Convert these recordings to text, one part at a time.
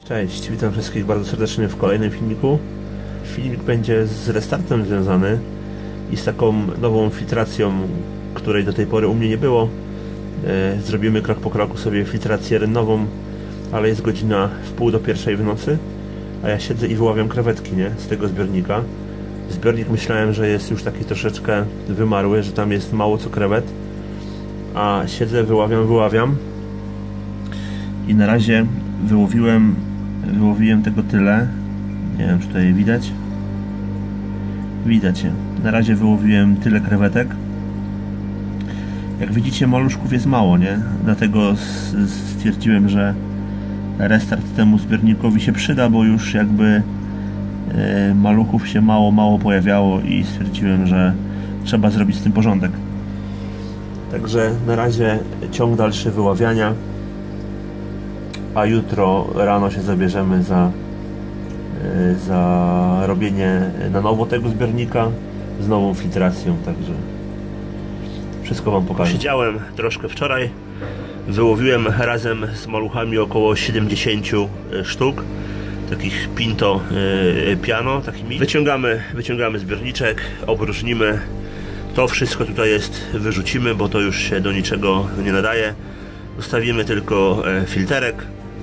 Cześć, witam wszystkich bardzo serdecznie w kolejnym filmiku. Filmik będzie z restartem związany i z taką nową filtracją, której do tej pory u mnie nie było. Zrobimy krok po kroku sobie filtrację rennową, ale jest godzina w pół do pierwszej w nocy, a ja siedzę i wyławiam krewetki, nie? Z tego zbiornika. Zbiornik myślałem, że jest już taki troszeczkę wymarły, że tam jest mało co krewet, a siedzę, wyławiam i na razie wyłowiłem tego tyle. Nie wiem, czy tutaj widać. Widać je. Na razie wyłowiłem tyle krewetek. Jak widzicie, maluszków jest mało, nie? Dlatego stwierdziłem, że restart temu zbiornikowi się przyda, bo już jakby maluchów się mało pojawiało i stwierdziłem, że trzeba zrobić z tym porządek. Także na razie ciąg dalszy wyławiania, a jutro rano się zabierzemy za robienie na nowo tego zbiornika z nową filtracją, także wszystko Wam pokażę. Siedziałem troszkę wczoraj, wyłowiłem razem z maluchami około 70 sztuk takich Pinto Piano, takimi. Wyciągamy zbiorniczek, opróżnimy to wszystko, tutaj jest, wyrzucimy, bo to już się do niczego nie nadaje. Zostawimy tylko filterek.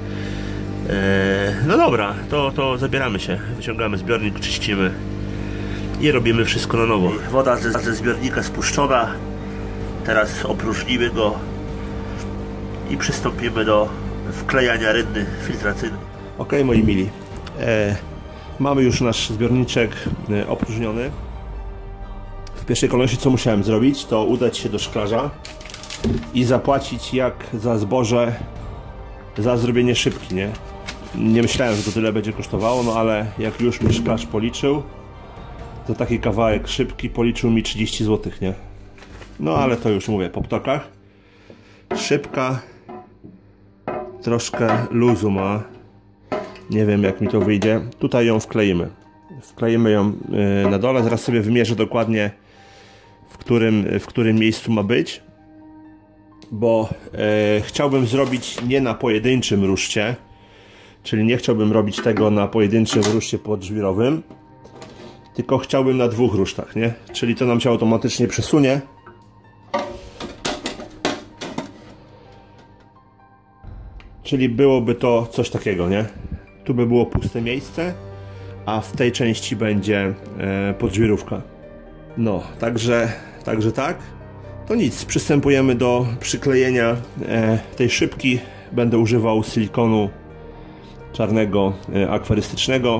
No dobra, to zabieramy się, wyciągamy zbiornik, czyścimy i robimy wszystko na nowo. Woda ze zbiornika spuszczona, teraz opróżnimy go i przystąpimy do wklejania rynny filtracyjnej. Ok, moi mili, mamy już nasz zbiorniczek opróżniony. W pierwszej kolejności co musiałem zrobić, to udać się do szklarza i zapłacić jak za zboże za zrobienie szybki, nie? Nie myślałem, że to tyle będzie kosztowało, no ale jak już mi szklarz policzył, to taki kawałek szybki policzył mi 30 zł, nie? No ale to już mówię, po ptokach. Szybka troszkę luzu ma. Nie wiem, jak mi to wyjdzie. Tutaj ją wkleimy. Wkleimy ją na dole. Zaraz sobie wymierzę dokładnie, w którym miejscu ma być. Bo chciałbym zrobić nie na pojedynczym ruszcie, czyli nie chciałbym robić tego na pojedynczym ruszcie podżwirowym, tylko chciałbym na dwóch rusztach, nie? Czyli to nam się automatycznie przesunie. Czyli byłoby to coś takiego, nie? Tu by było puste miejsce, a w tej części będzie podżwirówka. No, także tak. To nic, przystępujemy do przyklejenia tej szybki. Będę używał silikonu czarnego akwarystycznego.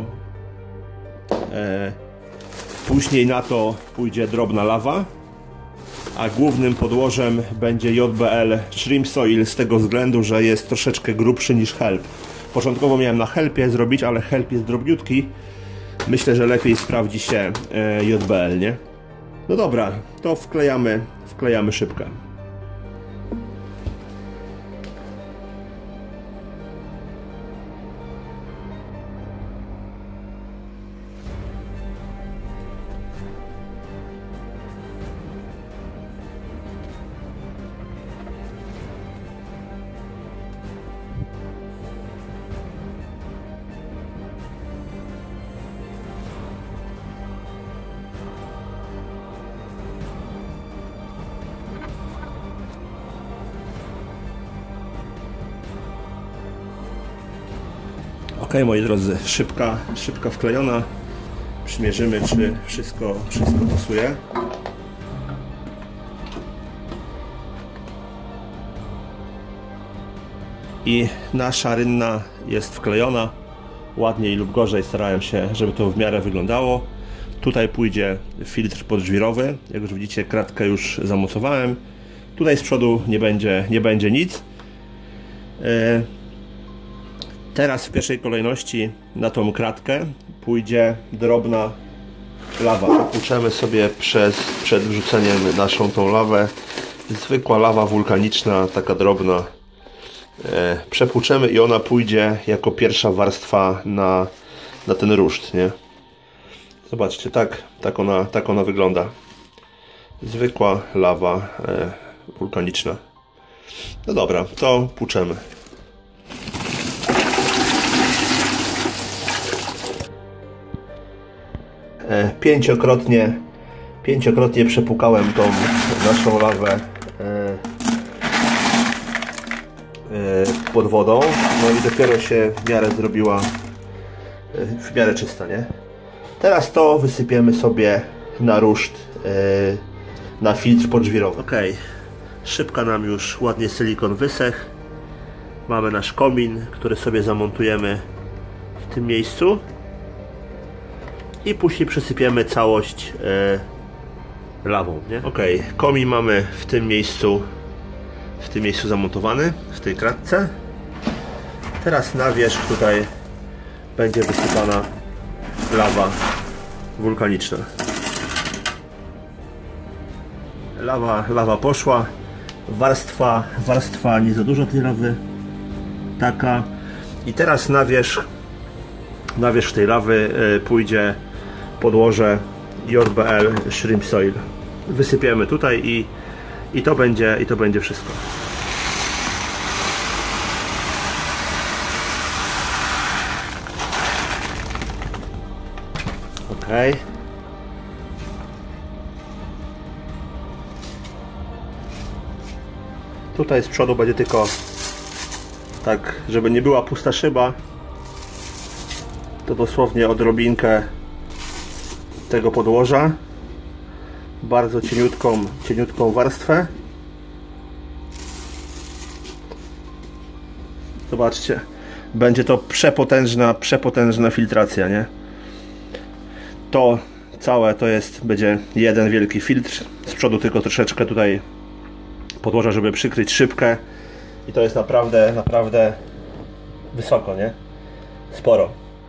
Później na to pójdzie drobna lawa, a głównym podłożem będzie JBL Shrimp Soil z tego względu, że jest troszeczkę grubszy niż Help. Początkowo miałem na Helpie zrobić, ale Help jest drobniutki. Myślę, że lepiej sprawdzi się JBL, nie? No dobra, to wklejamy szybkę. Ok, moi drodzy, szybka wklejona. Przymierzymy, czy wszystko pasuje. I nasza rynna jest wklejona. Ładniej lub gorzej starałem się, żeby to w miarę wyglądało. Tutaj pójdzie filtr podżwirowy. Jak już widzicie, kratkę już zamocowałem. Tutaj z przodu nie będzie nic. Teraz w pierwszej kolejności na tą kratkę pójdzie drobna lawa. Płuczemy sobie przed wrzuceniem naszą tą lawę. Zwykła lawa wulkaniczna, taka drobna. Przepłuczemy i ona pójdzie jako pierwsza warstwa na ten ruszt, nie? Zobaczcie, tak ona wygląda. Zwykła lawa wulkaniczna. No dobra, to płuczemy. pięciokrotnie przepłukałem tą naszą lawę pod wodą, no i dopiero się w miarę zrobiła w miarę czysta, nie? Teraz to wysypiemy sobie na ruszt, na filtr podżwirowy. Ok, szybka nam już ładnie silikon wysechł. Mamy nasz komin, który sobie zamontujemy w tym miejscu i później przesypiemy całość lawą, nie? Ok, komin mamy w tym miejscu zamontowany, w tej kratce. Teraz na wierzch tutaj będzie wysypana lawa wulkaniczna. Lawa poszła, warstwa nie za dużo tej lawy, taka. I teraz na wierzch tej lawy pójdzie podłoże JBL Shrimp Soil. Wysypiemy tutaj i to będzie wszystko. Ok. Tutaj z przodu będzie tylko tak, żeby nie była pusta szyba, to dosłownie odrobinkę tego podłoża, bardzo cieniutką warstwę. Zobaczcie, będzie to przepotężna filtracja, nie? To całe będzie jeden wielki filtr, z przodu tylko troszeczkę tutaj podłoża, żeby przykryć szybkę, i to jest naprawdę wysoko, nie? Sporo.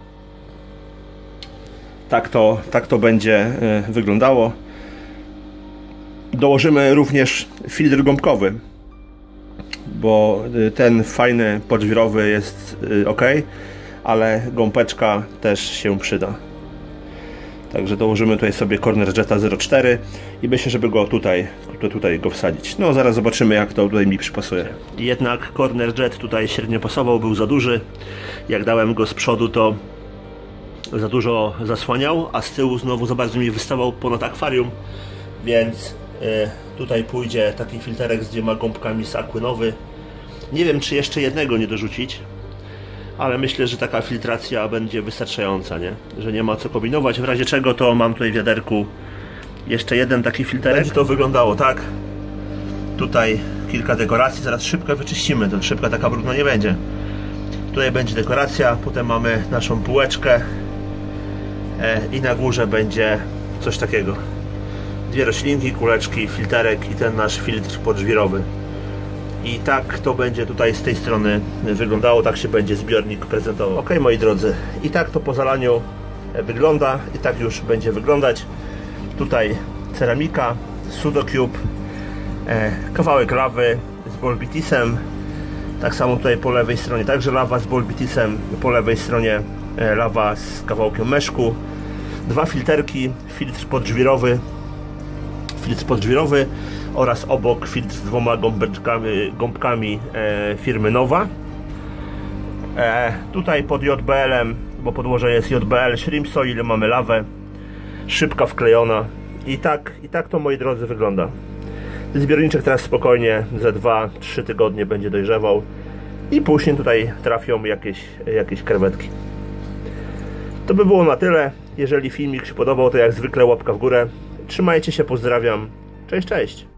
Tak to będzie wyglądało. Dołożymy również filtr gąbkowy, bo ten fajny podżwirowy jest ok, ale gąbeczka też się przyda. Także dołożymy tutaj sobie Corner Jetta 0.4 i myślę, żeby go tutaj go wsadzić. No zaraz zobaczymy, jak to tutaj mi przypasuje. Jednak Corner Jet tutaj średnio pasował, był za duży. Jak dałem go z przodu, to za dużo zasłaniał, a z tyłu znowu za bardzo mi wystawał ponad akwarium, więc tutaj pójdzie taki filterek z 2 gąbkami z Aquinowy. Nie wiem, czy jeszcze jednego nie dorzucić, ale myślę, że taka filtracja będzie wystarczająca, nie? Że nie ma co kombinować. W razie czego to mam tutaj w wiaderku jeszcze jeden taki filterek. Będzie to wyglądało tak. Tutaj kilka dekoracji, zaraz szybkę wyczyścimy, to szybka taka brudna nie będzie. Tutaj będzie dekoracja, potem mamy naszą półeczkę i na górze będzie coś takiego. 2 roślinki, kuleczki, filterek i ten nasz filtr podżwirowy. I tak to będzie tutaj z tej strony wyglądało, tak się będzie zbiornik prezentował. Ok, moi drodzy, i tak to po zalaniu wygląda, i tak już będzie wyglądać. Tutaj ceramika, Sudocube, kawałek lawy z bolbitisem, tak samo tutaj po lewej stronie także lawa z bolbitisem, po lewej stronie lawa z kawałkiem meszku, 2 filterki, filtr podżwirowy oraz obok filtr z 2 gąbkami firmy Nowa. Tutaj pod JBL-em, bo podłoże jest JBL Shrimp Soil, mamy lawę, szybka wklejona i tak to, moi drodzy, wygląda. Zbiorniczek teraz spokojnie za 2-3 tygodnie będzie dojrzewał i później tutaj trafią jakieś krewetki. To by było na tyle. Jeżeli filmik się podobał, to jak zwykle łapka w górę. Trzymajcie się, pozdrawiam. Cześć, cześć.